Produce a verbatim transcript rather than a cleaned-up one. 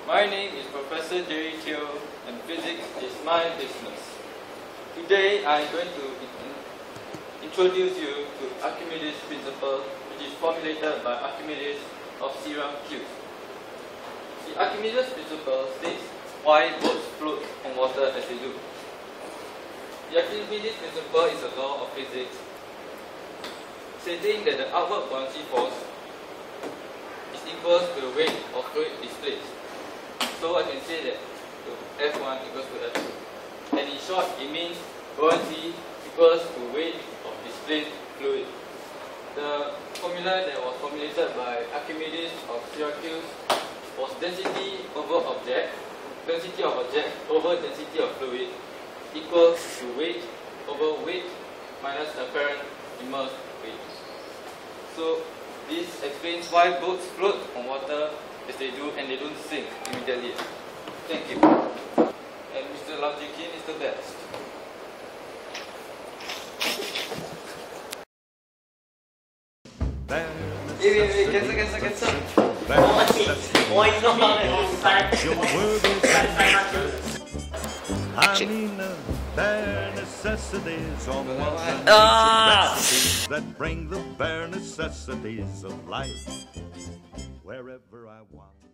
My name is Professor Jerry Teo, and physics is my business. Today I am going to in introduce you to Archimedes' principle, which is formulated by Archimedes of Syracuse. The Archimedes principle states why boats float on water as they do. The Archimedes principle is a law of physics, stating that the outward buoyancy force is equal to the weight of fluid displaced. So I can say that F one equals to F two. And in short, it means buoyancy equals to weight of displaced fluid. The formula that was formulated by Archimedes of Syracuse was density over object, density of object over density of fluid equals to weight over weight minus apparent immersed weight. So this explains why boats float on water as they do and they don't sink immediately. Thank you. And Mister Lavjikin is the best. Wait, wait, wait, cancel, cancel, cancel. Why I mean, uh, bare necessities on one hand, Ah! recipes that bring the bare necessities of life wherever I want.